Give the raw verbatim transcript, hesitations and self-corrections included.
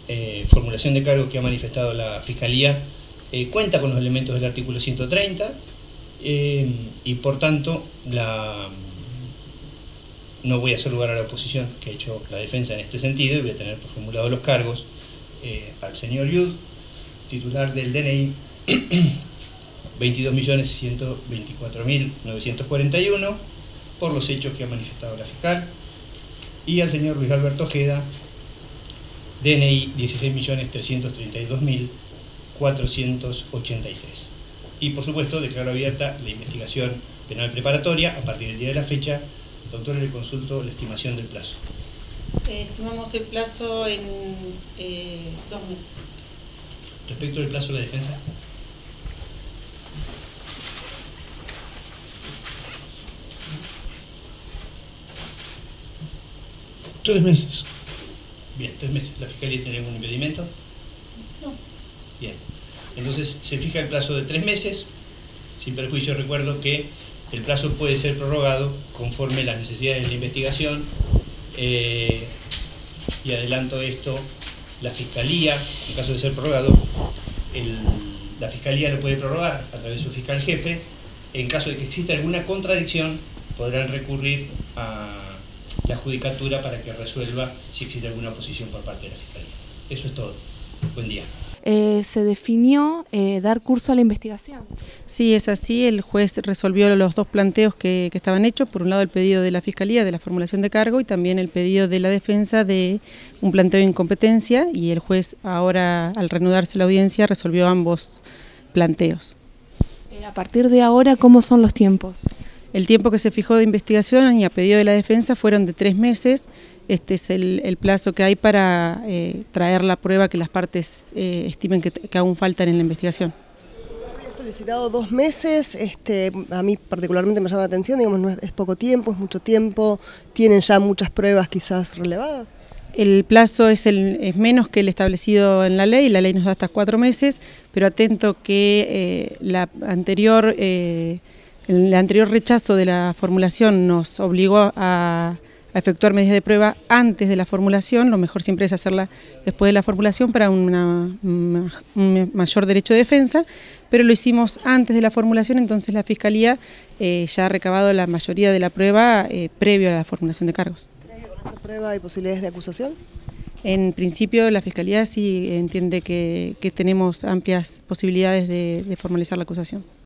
eh, formulación de cargos que ha manifestado la Fiscalía eh, cuenta con los elementos del artículo ciento treinta eh, y por tanto la, no voy a hacer lugar a la oposición que ha hecho la defensa en este sentido y voy a tener por formulado los cargos eh, al señor Yud, titular del D N I veintidós millones ciento veinticuatro mil novecientos cuarenta y uno por los hechos que ha manifestado la fiscal, y al señor Luis Alberto Ojeda, D N I dieciséis millones trescientos treinta y dos mil cuatrocientos ochenta y tres. Y por supuesto declaro abierta la investigación penal preparatoria a partir del día de la fecha. Doctora, le consulto la estimación del plazo. Eh, estimamos el plazo en eh, dos meses. Respecto del plazo de la defensa. Tres meses. Bien, tres meses. ¿La Fiscalía tiene algún impedimento? No. Bien. Entonces se fija el plazo de tres meses. Sin perjuicio, recuerdo que el plazo puede ser prorrogado conforme las necesidades de la investigación. Eh, y adelanto esto, la Fiscalía, en caso de ser prorrogado, el, la Fiscalía lo puede prorrogar a través de su fiscal jefe. En caso de que exista alguna contradicción, podrán recurrir a la judicatura para que resuelva si existe alguna oposición por parte de la Fiscalía. Eso es todo. Buen día. Eh, ¿Se definió eh, dar curso a la investigación? Sí, es así. El juez resolvió los dos planteos que, que estaban hechos. Por un lado, el pedido de la Fiscalía de la formulación de cargo y también el pedido de la defensa de un planteo de incompetencia, y el juez ahora, al reanudarse la audiencia, resolvió ambos planteos. Eh, a partir de ahora, ¿cómo son los tiempos? El tiempo que se fijó de investigación y a pedido de la defensa fueron de tres meses. Este es el, el plazo que hay para eh, traer la prueba que las partes eh, estimen que, que aún faltan en la investigación. He solicitado dos meses, este, a mí particularmente me llama la atención, digamos, no es, es poco tiempo, es mucho tiempo, tienen ya muchas pruebas quizás relevadas. El plazo es, el, es menos que el establecido en la ley, la ley nos da hasta cuatro meses, pero atento que eh, la anterior... Eh, El anterior rechazo de la formulación nos obligó a, a efectuar medidas de prueba antes de la formulación. Lo mejor siempre es hacerla después de la formulación para una, un mayor derecho de defensa, pero lo hicimos antes de la formulación, entonces la Fiscalía eh, ya ha recabado la mayoría de la prueba eh, previo a la formulación de cargos. ¿Crees que con esa prueba hay posibilidades de acusación? En principio la Fiscalía sí entiende que, que tenemos amplias posibilidades de, de formalizar la acusación.